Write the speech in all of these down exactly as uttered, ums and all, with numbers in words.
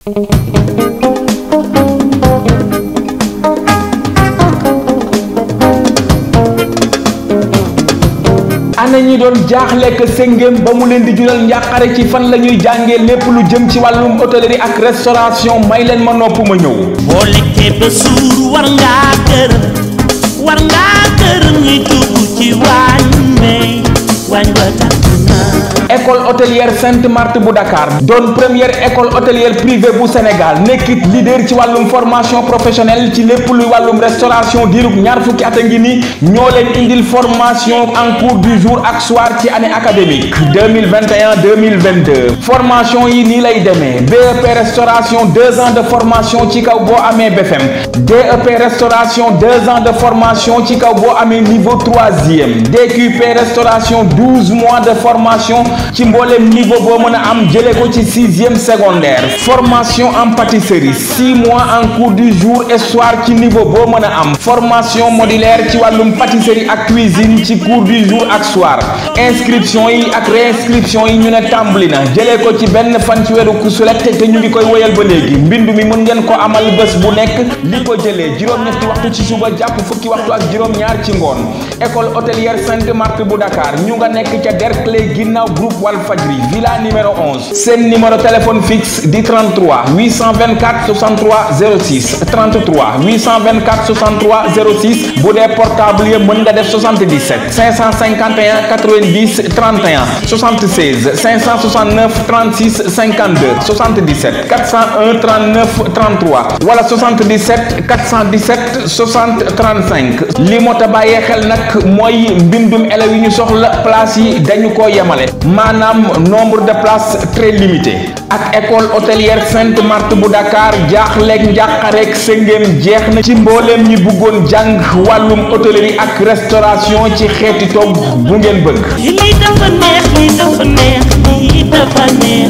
ana ñi doon jaaxle que sëngéem ba mu leen di jural njàqare ci fan la ñuy jàngee lépp lu jëm ci wàllum hôtellerie ak restauration may leen ma nopp ma ñëw. boo lekkee ba suur war ngaa gërëm war ngaa gërëm ñuy dugg ci waañ may waañ ba tàkk na. école hôtelière Sainte Marthe bu Dakar doon première école hôtelière privée bu Sénégal nekkit leader ci wàllum formation professionnelle ci lépp luy wàllum restauration diirub ñaar fukki at a ngi ni ñoo leen indil formation en cours du jour ak soir ci année académique deux mille vingt et un deux mille vingt-deux formation yi nii lay demee B E P restauration deux ans de formation ci kaw boo amee B F M D E P restauration deux ans de formation ci kaw boo amee niveau troisième D Q P restauration douze mois de formation ci mboolem niveau boo mën a am jëlee ko ci sixième secondaire formation en pâtisserie six mois en cours du jour et soir ci niveau boo mën a am formation modulaire ci wàllum pâtisserie ak cuisine ci cours du jour ak soir inscription yi ak réinscription yi ñu ne tàmbali na jëlee ko ci benn fan ci weeru kusulet te ñu ngi koy woyal ba léegi mbindu mi mën ngeen ko amal bés bu nekk li ko jëlee juróom-ñetti waxtu ci suba jàpp fukki waxtu ak juróom-ñaar ci ngoon école hôtelière Sainte Marthe bu Dakar ñu nga nekk ca Derklé ginnaaw groupe Walfadjri villa numéro onze seen numéro téléphone fixe di trente-trois huit cent vingt-quatre soixante-trois zéro six trente-trois huit cent vingt-quatre soixante-trois zéro six bu dee portable yi mën nga def soixante-dix-sept cinq cent cinquante et un quatre-vingt-dix trente et un soixante-seize cinq cent soixante-neuf trente-six cinquante-deux soixante-dix-sept quatre cent un trente-neuf trente-trois wala soixante-dix-sept quatre cent dix-sept soixante trente-cinq li moo ta bàyyee xel nag mooy mbindum élèves yi ñu soxla place yi dañu ko yemale maanaam nombre de places très limité ak école hôtelière Sainte Marthe bu Dakar jaaxleeg njàqareeg sëngéem jeex na ci mbooleem ñi bëggoon jàng wàllum hôtellerie ak restauration ci xeeti togg bu ngeen bëgg. lii dafa neex lii dafa neex lii dafa neex.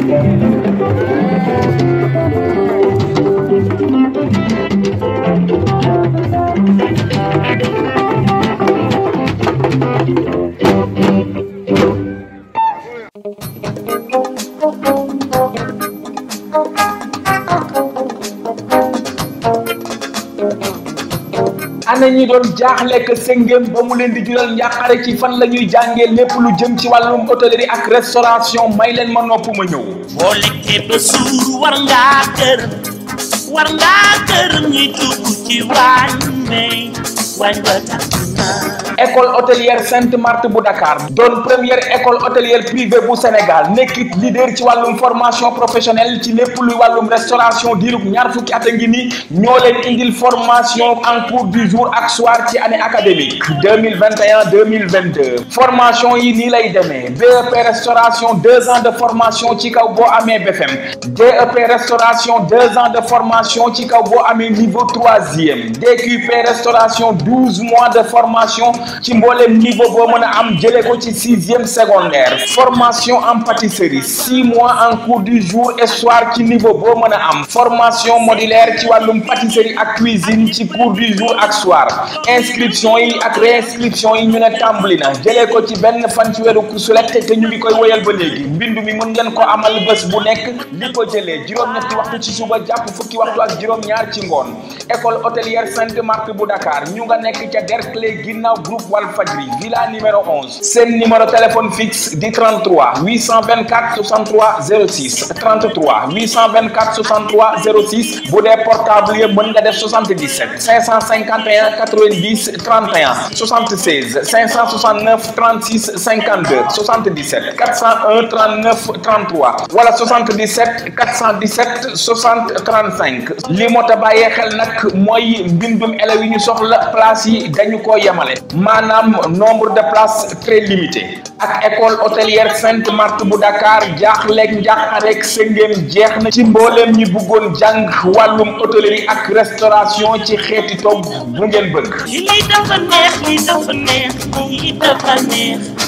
ana ñi doon jaaxle que sëngéem ba mu leen di jural njàqare ci fan la ñuy jàngee lépp lu jëm ci wàllum hôtellerie ak restauration may leen ma nopp ma ñëw. boo lekkee ba suur war ngaa kër war ngaa kër ñuy dugg ci waañ may waañ ba tàkk naa. école hôtelière Sainte Marthe bu Dakar doon première école hôtelière privée bu Sénégal nekkit leader ci wàllum formation professionnelle ci lépp luy wàllum restauration diirub ñaar fukki at a ngi ni ñoo leen indil formation en cours du jour ak soir ci année académique deux mille vingt et un deux mille vingt deux formation yi nii lay demee B E P restauration deux ans de formation ci kaw boo amee B F M D E P restauration deux ans de formation ci kaw boo amee niveau troisième D Q P restauration douze mois de formation ci mboolem niveau boo mën a am jëlee ko ci sixième secondaire formation en pâtisserie six mois en cours du jour et soir ci niveau boo mën a am formation modulaire ci wàllum pâtisserie ak cuisine ci cours du jour ak soir inscription yi ak réinscription yi ñu ne tàmbali na jëlee ko ci benn fan ci weeru sulet te ñu ngi koy woyal ba léegi mbindu mi mën ngeen ko amal bés bu nekk li ko jëlee juróom-ñetti waxtu ci suba jàpp fukki waxtu ak juróom-ñaar ci ngoon école hôtelière Sainte Marthe bu Dakar ñu nga nekk ca Derklé ginnaaw groupe Walfadjri villa numéro onze seen numéro téléphone fixe di trente-trois huit cent vingt-quatre soixante-trois zéro six trente-trois huit cent vingt-quatre soixante-trois zéro six bu dee portable yi mën nga def soixante-dix-sept cinq cent cinquante et un quatre-vingt-dix trente et un soixante-seize cinq cent soixante-neuf trente-six cinquante-deux soixante-dix-sept quatre cent un trente-neuf trente-trois wala soixante-dix-sept quatre cent dix-sept soixante trente-cinq li moo tax bàyyee xel nag mooy mbindum élèves yi ñu soxla place yi dañu ko yemale maanaam nombre de places très limité ak école hôtelière Sainte Marthe bu Dakar jaaxleeg njàqareeg sëngéem jeex na ci mbooleem ñi bëggoon jàng wàllum hôtellerie ak restauration ci xeeti togg bu ngeen bëgg. lii dafa neex lii dafa neex lii dafa neex.